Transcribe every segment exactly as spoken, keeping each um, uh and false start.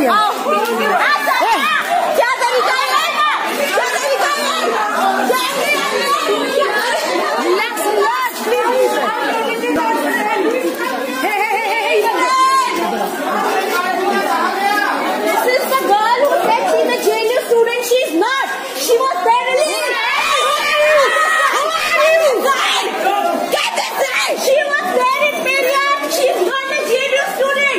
है। क्या तरीका है? क्या तरीका है? Relax relax please. This is the girl who said she's a J N U student. She's not. She was there in the Get this right. She was there in Periyar. She's not a J N U student.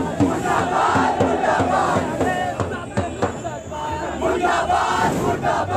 मुर्दाबाद मुर्दाबाद